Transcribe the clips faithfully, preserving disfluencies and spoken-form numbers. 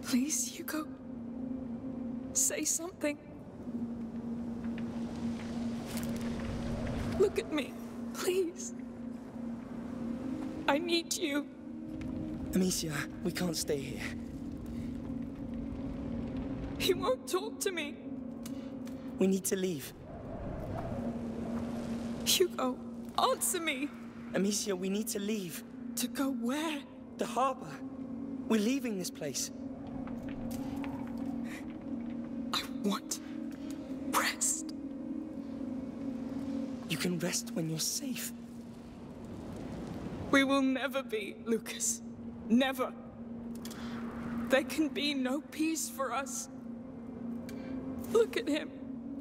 Please, Hugo. Say something. Look at me, please. I need you. Amicia, we can't stay here. He won't talk to me. We need to leave. Hugo, answer me. Amicia, we need to leave. To go where? The harbor. We're leaving this place. I want rest. You can rest when you're safe. We will never be, Lucas. Never. There can be no peace for us. Look at him.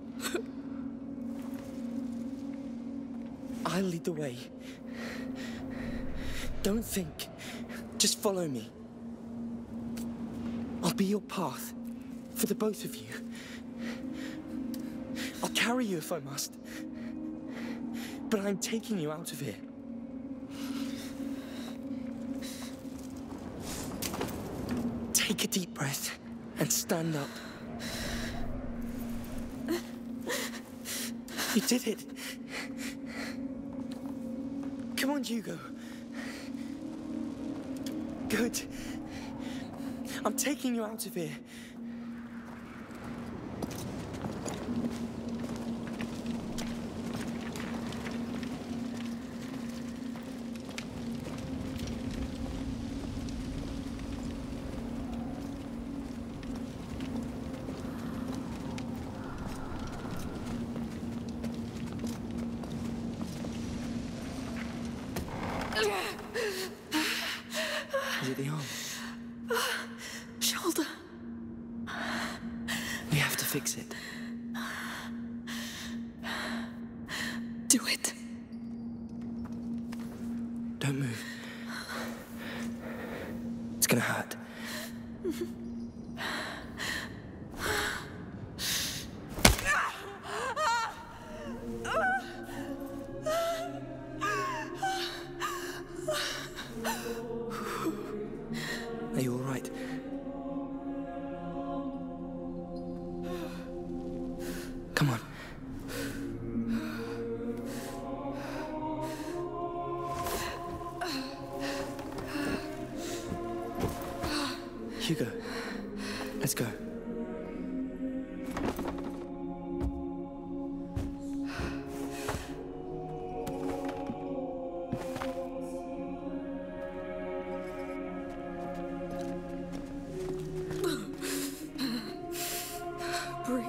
I'll lead the way. Don't think. Just follow me. I'll be your path. For the both of you. I'll carry you if I must. But I'm taking you out of here. Take a deep breath and stand up. You did it. Come on, Hugo. Good. I'm taking you out of here. Is it the arm? Shoulder. We have to fix it. Do it. Don't move. It's gonna hurt. Are you all right? Come on. Hugo, let's go. Breathe.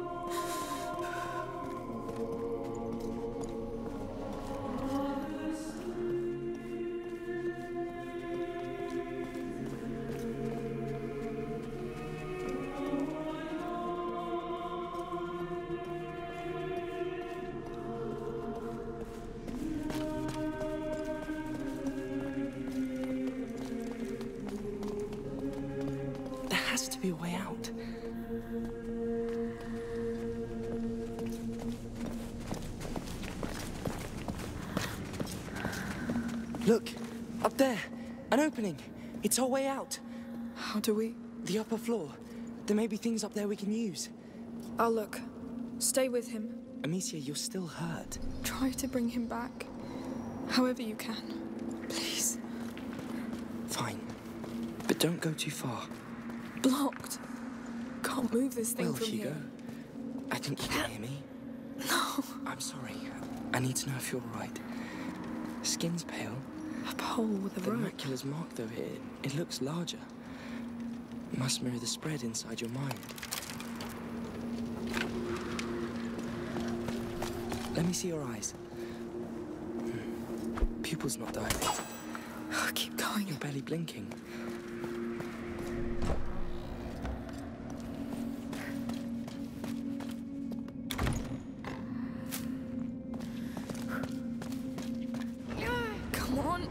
There has to be a way out. Look, up there, an opening. It's our way out. How do we? The upper floor. There may be things up there we can use. I'll look. Stay with him. Amicia, you're still hurt. Try to bring him back. However you can. Please. Fine. But don't go too far. Blocked. Can't move this thing Well, from Hugo, here. I think you can hear me. No. I'm sorry. I need to know if you're all right. Skin's pale. A pole with a The rope. macula's mark, though, it, it looks larger. Must mirror the spread inside your mind. Let me see your eyes. Hmm. Pupils not dilated. Oh, keep going. You're barely blinking. Come on.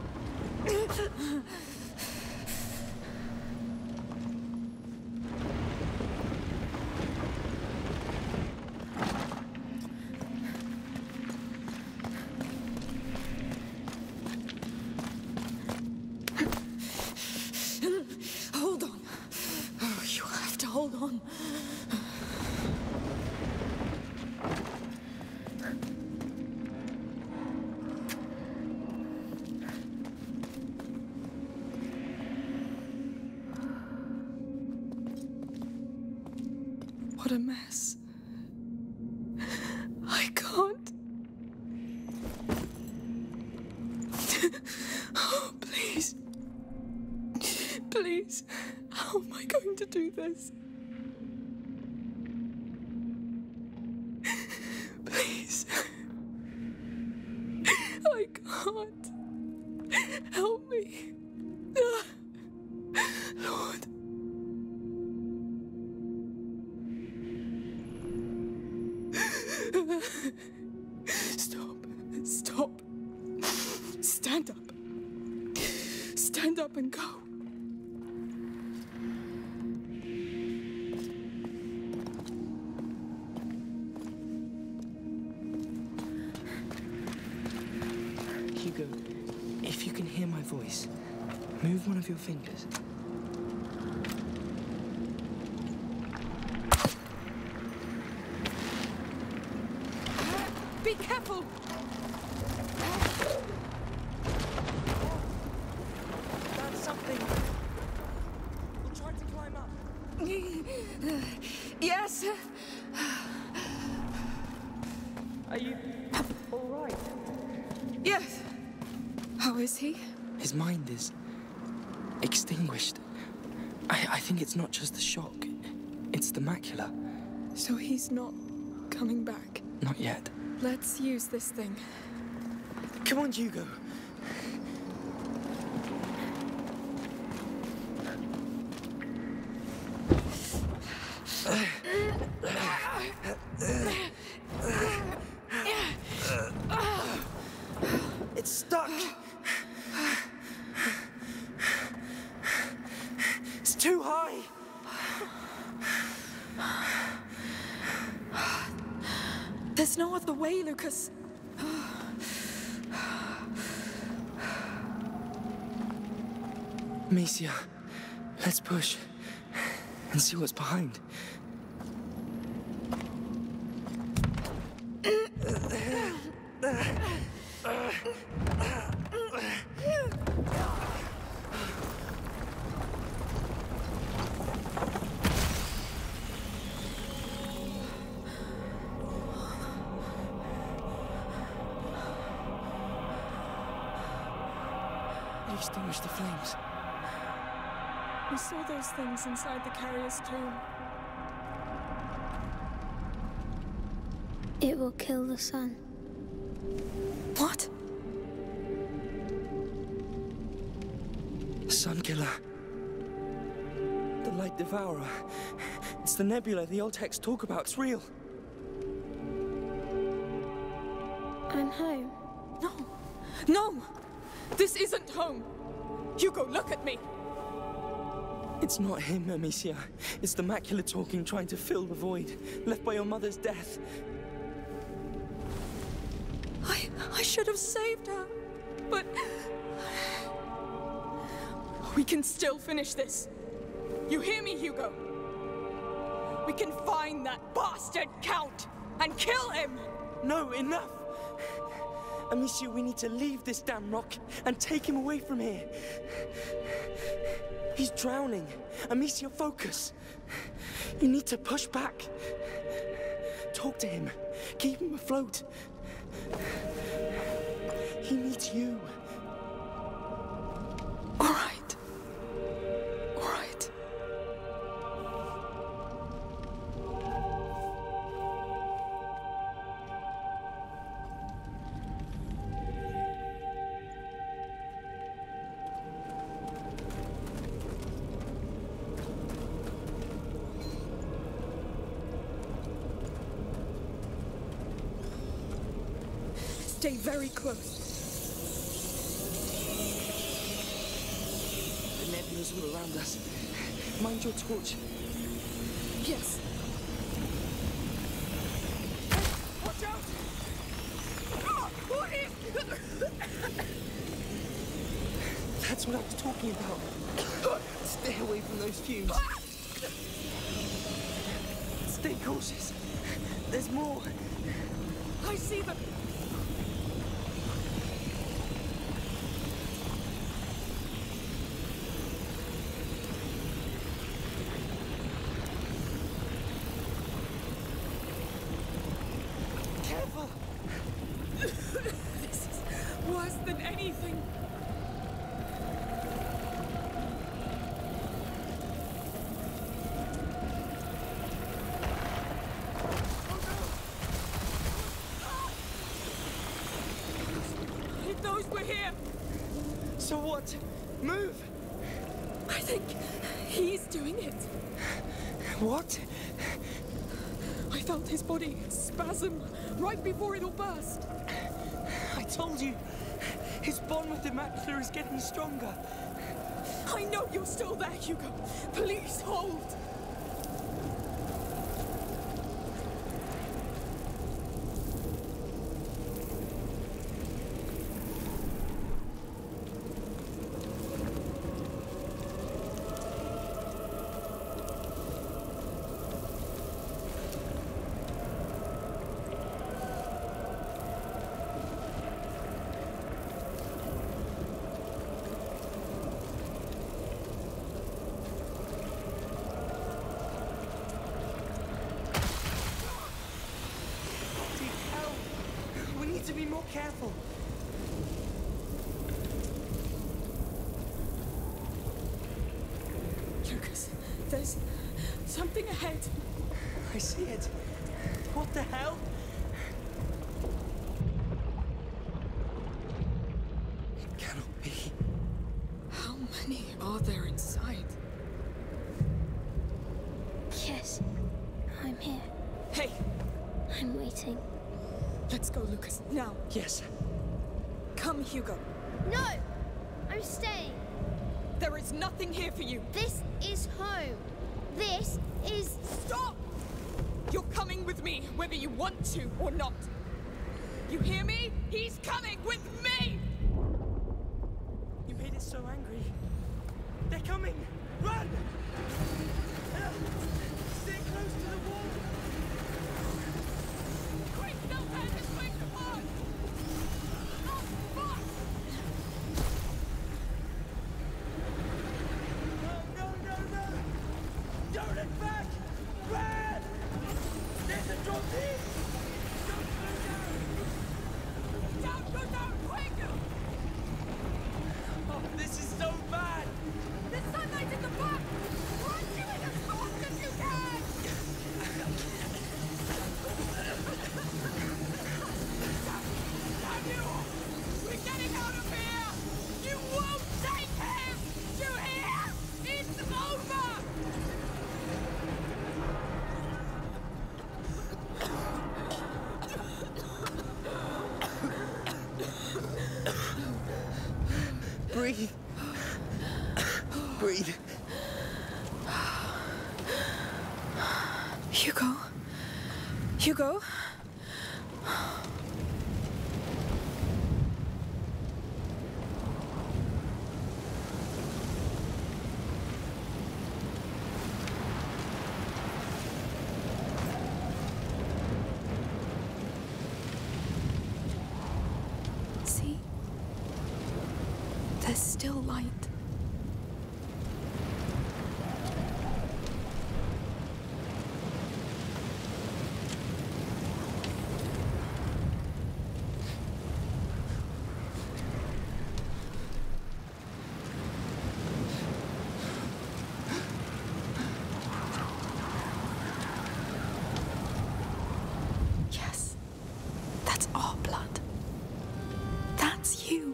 What a mess. I can't. Oh, please. Please. How am I going to do this? Please. I can't. Help me. Lord. Stop. Stop. Stand up. Stand up and go. Hugo, if you can hear my voice, move one of your fingers. Be careful! That's something. We'll try to climb up. Yes. Are you all right? Yes. How is he? His mind is extinguished. I, I think it's not just the shock. It's the macula. So he's not coming back? Not yet. Let's use this thing. Come on, Hugo. It's stuck. It's too high. There's no other way, Lucas. Amicia, let's push and see what's behind. Extinguish the flames. We saw those things inside the carrier's tomb. It will kill the sun. What? Sun killer. The light devourer. It's the nebula the old texts talk about. It's real. I'm home. No. No! This isn't home! Hugo, look at me! It's not him, Amicia. It's the macula talking, trying to fill the void, left by your mother's death. I... I should have saved her, but... We can still finish this. You hear me, Hugo? We can find that bastard Count and kill him! No, enough! Amicia, we need to leave this damn rock and take him away from here. He's drowning. Amicia, focus. You need to push back. Talk to him. Keep him afloat. He needs you. All right. All right. Stay very close. The nebula's all around us. Mind your torch. Yes. Watch out! Ah, what is... That's what I was talking about. Stay away from those fumes. Stay cautious. There's more. I see them. nothing. It knows we're here. So what? Move! I think he's doing it. What? I felt his body spasm right before it all burst. I told you, his bond with the Macula is getting stronger. I know you're still there, Hugo. Please hold. To be more careful. Lucas, there's something ahead. I see it. What the hell? It cannot be. How many are there inside? Yes, I'm here. Hey, I'm waiting. let's go, Lucas, now. Yes. Come, Hugo. No! I'm staying. There is nothing here for you. This is home. This is... Stop! You're coming with me, whether you want to or not. You hear me? He's coming with me! You made us so angry. They're coming! Run! Stay close to the wall! Quick, don't let this place apart! Oh, fuck! No, no, no, no! Don't look back! Run! There's a drop in! Don't go down! Down, go down, quick! Oh, this is so bad! The sunlight in the back! Run to it as fast as you can! Damn you! We're getting out of here! You won't take him! You hear? It's over! Breathe. Breathe. Hugo? Hugo? See? There's still light. Yes, that's our blood. That's you.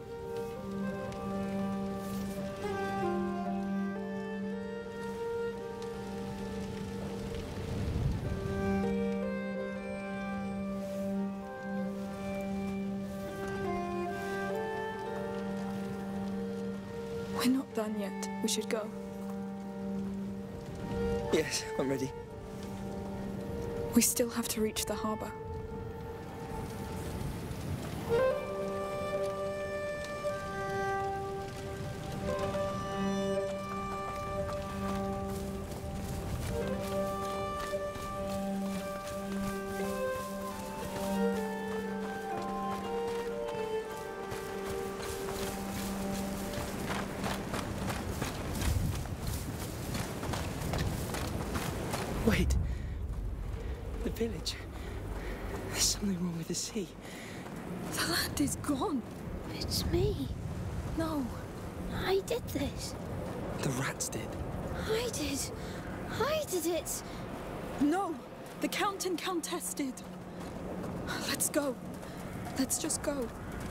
We're not done yet. We should go. Yes, I'm ready. We still have to reach the harbor. Wait. The village. There's something wrong with the sea. The land is gone. It's me. No. I did this. The rats did. I did. I did it. No. The Count and Countess did. Let's go. Let's just go.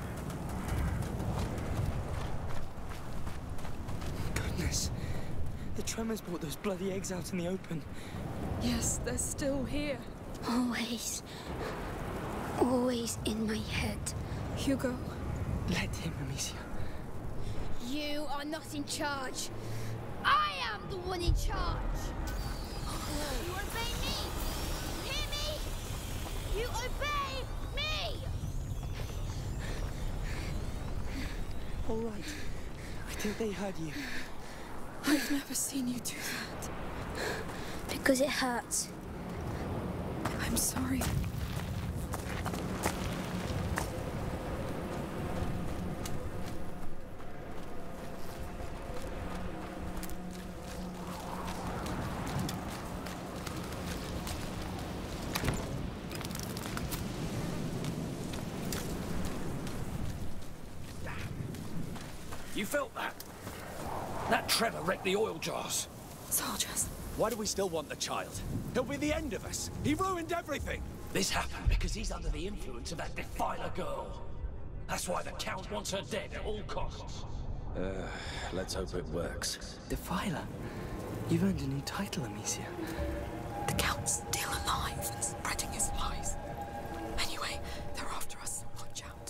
Goodness. The tremors brought those bloody eggs out in the open. Yes, they're still here. Always. Always in my head. Hugo. Let him, Amicia. You are not in charge. I am the one in charge. You obey me. Hear me? You obey me. All right. I think they heard you. I've never seen you do that. Because it hurts. I'm sorry. You felt that? That tremor wrecked the oil jars. Soldiers. Why do we still want the child? He'll be the end of us. He ruined everything. This happened because he's under the influence of that defiler girl. That's why the Count wants her dead at all costs. Uh, let's hope it works. Defiler. You've earned a new title, Amicia. The Count's still alive and spreading his lies. Anyway, they're after us. Watch out.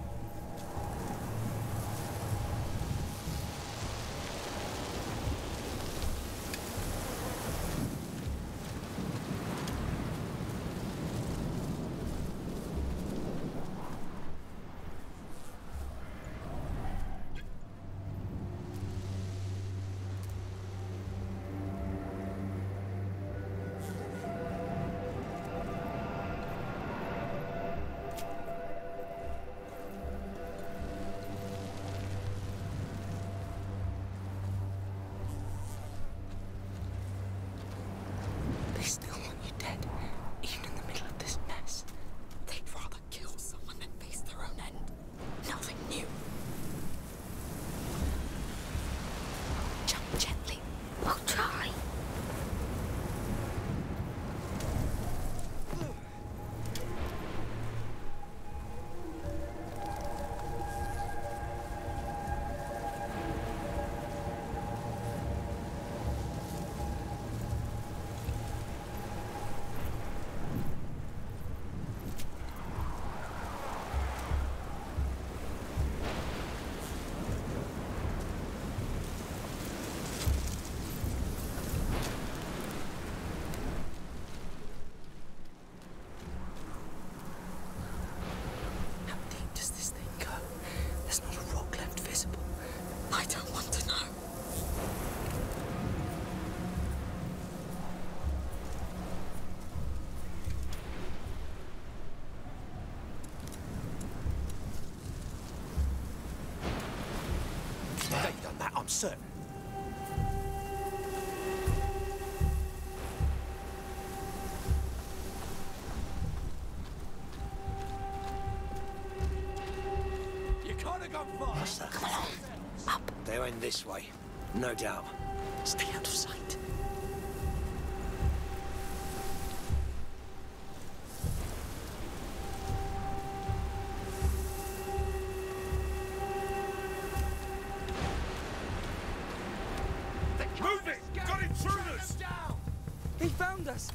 They still want you dead, even in the middle of this mess. They'd rather kill someone than face their own end. Nothing new. Jump gently. I'll try. How deep does this thing go? There's not a rock left visible. I don't want to know. They've done that, I'm certain. You can't have gone far. What's that? Come along. Up. They went this way, no doubt. Stay out of sight. Move it! Got intruders! They found us.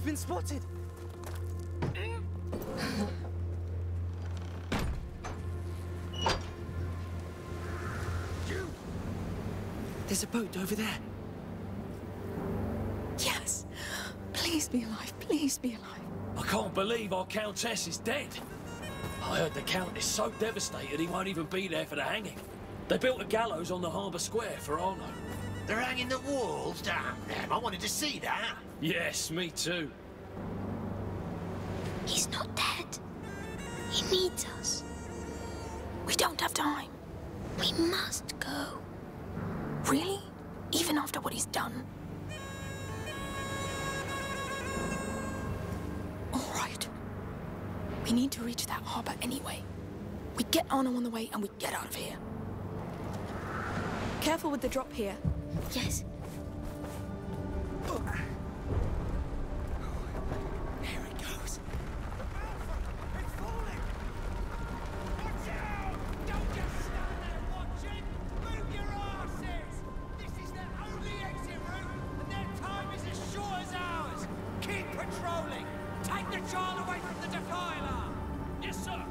We've been spotted! There's a boat over there. Yes. Please be alive. Please be alive. I can't believe our Countess is dead. I heard the Count is so devastated he won't even be there for the hanging. They built a gallows on the harbour square for Arnaud. They're hanging the walls? Damn them, I wanted to see that. Yes, me too. He's not dead. He needs us. We don't have time. We must go. Really? Even after what he's done? All right. We need to reach that harbour anyway. We get Arnaud on the way and we get out of here. Careful with the drop here. Yes. Here it goes. It's falling. Watch out! Don't just stand there watching. Move your asses. This is their only exit route, and their time is as short as ours. Keep patrolling. Take the child away from the defiler. Yes, sir.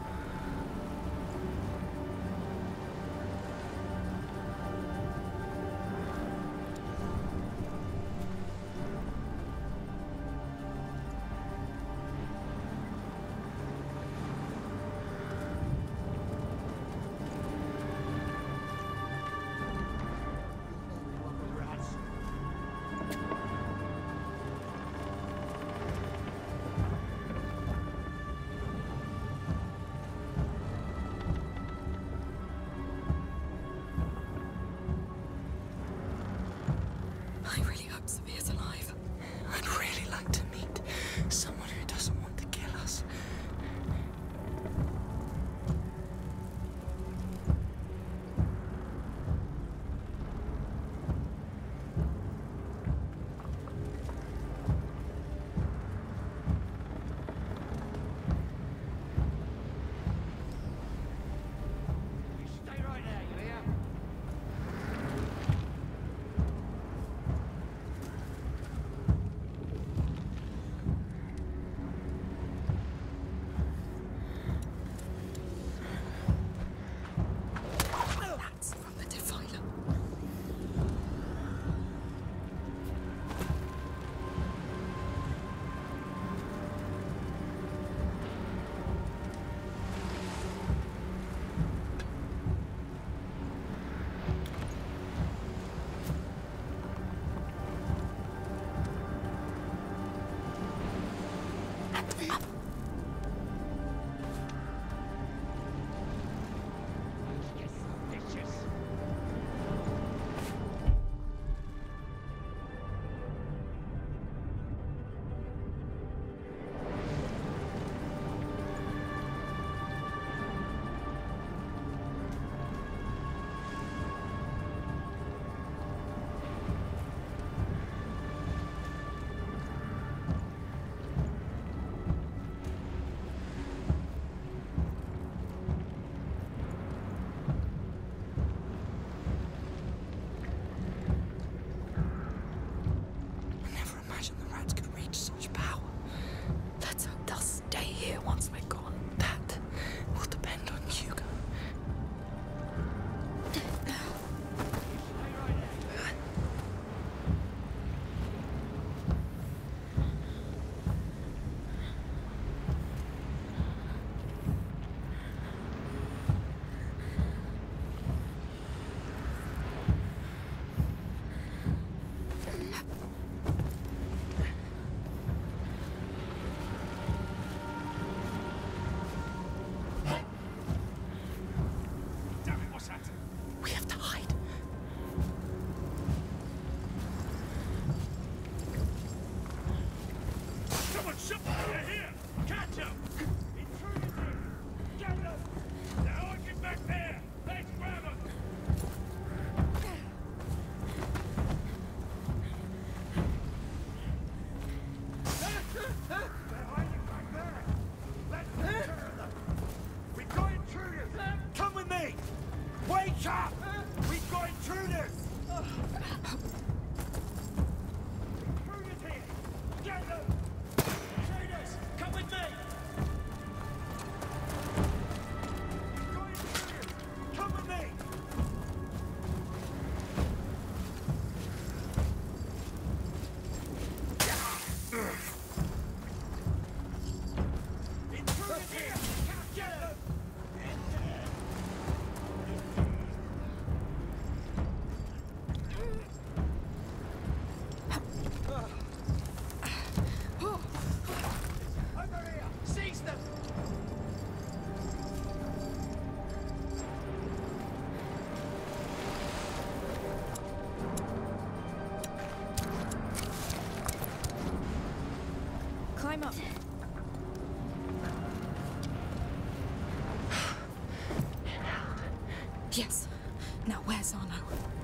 Yes. Now where's Arnaud?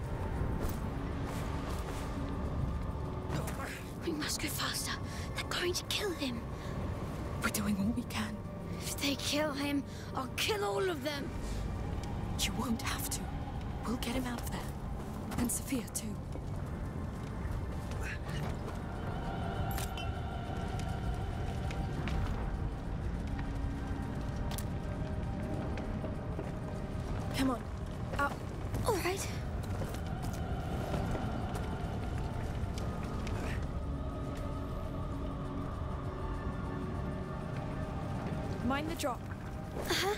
We must go faster. They're going to kill him. We're doing all we can. If they kill him, I'll kill all of them. You won't have to. We'll get him out of there. And Sophia, too. Come on. Up. All right. Mind the drop. Uh-huh.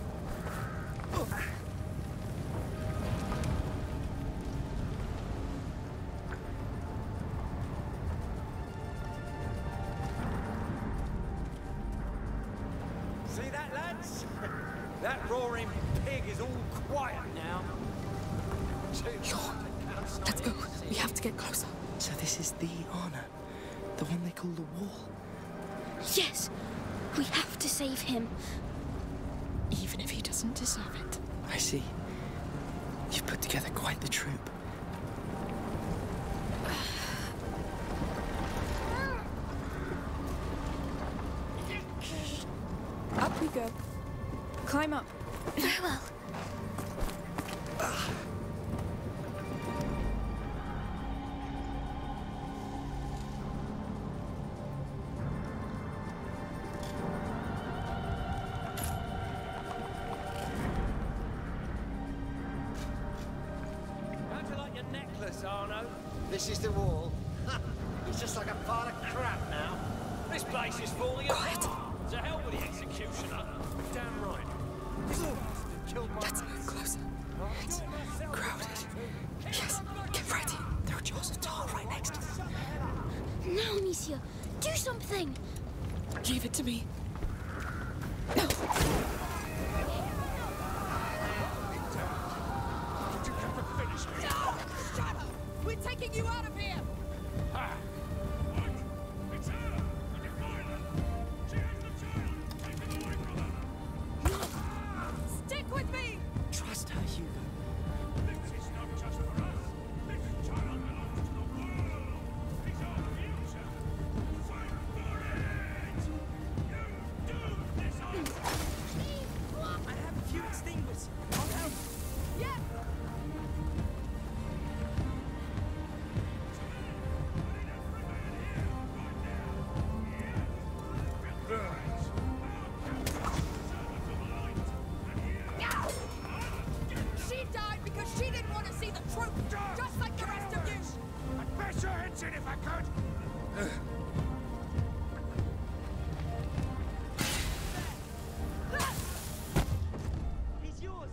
See that, lads? That roaring pig is all quiet now. Let's go. We have to get closer. So this is the Arnaud, the one they call the Wall. Yes. We have to save him. Even if he doesn't deserve it. I see. You've put together quite the troop. Up we go. Climb up. Very well. How'd you like your necklace, Arnaud? This is the wall. It's just like a pile of crap now. This place is falling Quiet. apart. To hell with the executioner. Damn right. This bastard killed my Let's mates. move closer. It's Kill myself. crowded. Yes, get ready. There are jaws of tar right next to us. Now, Amicia, do something. Leave it to me. No. Did you come to finish me? No! Shut up! We're taking you out of here! Ha! What? It's her! The defiler! She has the child! Take him away from her! Stick with me! Trust her, Hugo. This is not just for us. This child belongs to the world. It's our future. Fight for it! You do this on... I have a few extinguishers. I'll help. Yes! She died because she didn't want to see the truth, just like the rest of you! I'd bash your heads in if I could! He's yours.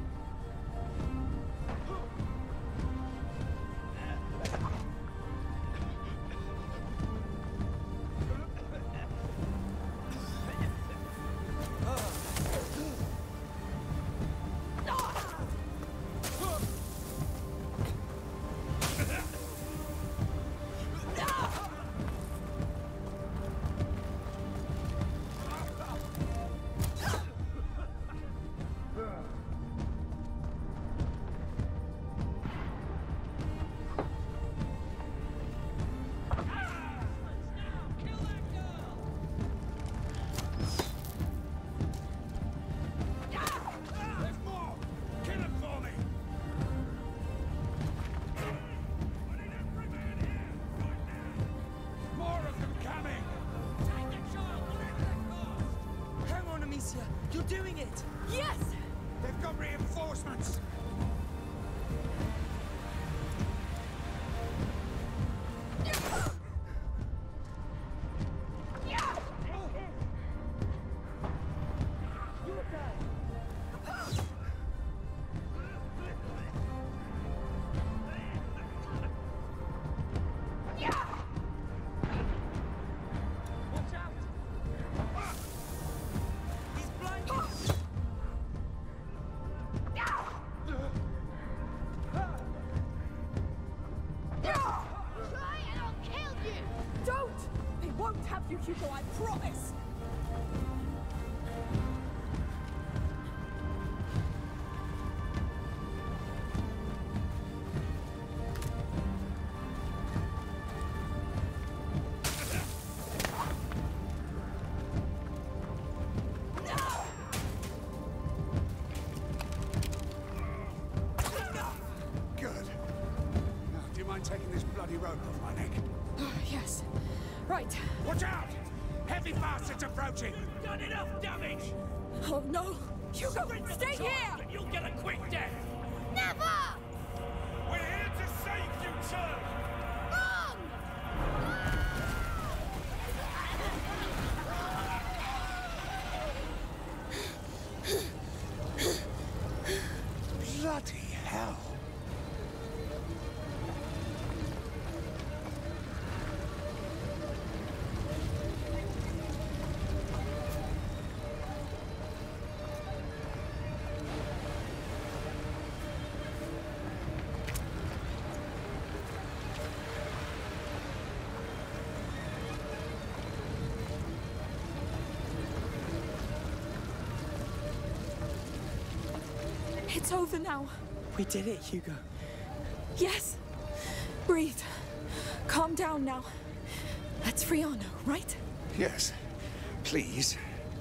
There's more! Kill him for me! I need every man here, right now! More of them coming! Take the child, whatever it costs! Hang on, Amicia. You're doing it. Yes! They've got reinforcements! Watch out. He's blinded. Try and I'll kill you. Don't! They won't have you, Hugo, I promise! mind taking this bloody rope off my neck? Yes. Right. Watch out! Heavy bastards approaching! You've done enough damage! Oh no! Hugo, stay here! And you'll get a quick death! Never! We're here to save you, sir! Wrong! Bloody hell! It's over now. We did it, Hugo. Yes. Breathe. Calm down now. Let's free Arnaud, right? Yes. Please.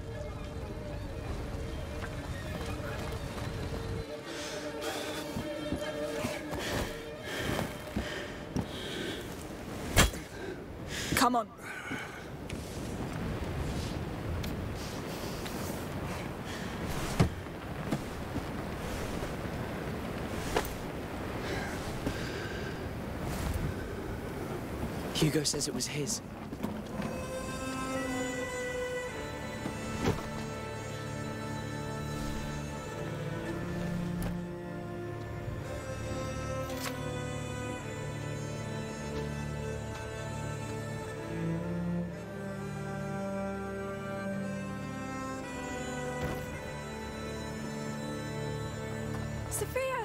Come on. Hugo says it was his. Sophia!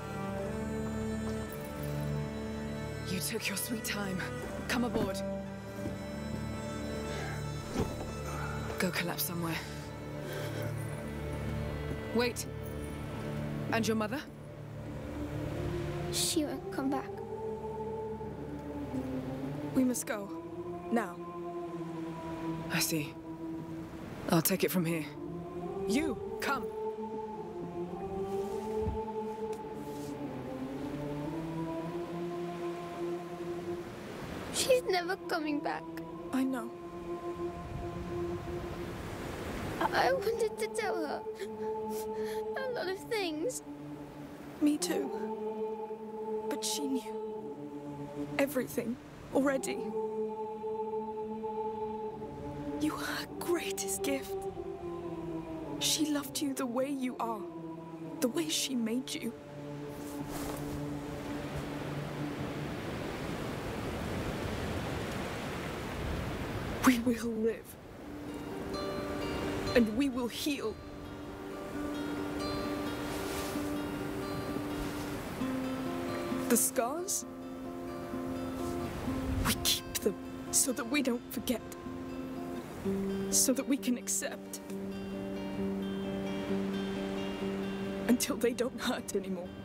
You took your sweet time. Come aboard. Go collapse somewhere. Wait. And your mother? She won't come back. We must go. Now. I see. I'll take it from here. You, come. She's never coming back. I know. I, I wanted to tell her a lot of things. Me too. But she knew everything already. You are her greatest gift. She loved you the way you are, the way she made you. We will live. And we will heal. The scars? We keep them so that we don't forget. So that we can accept. Until they don't hurt anymore.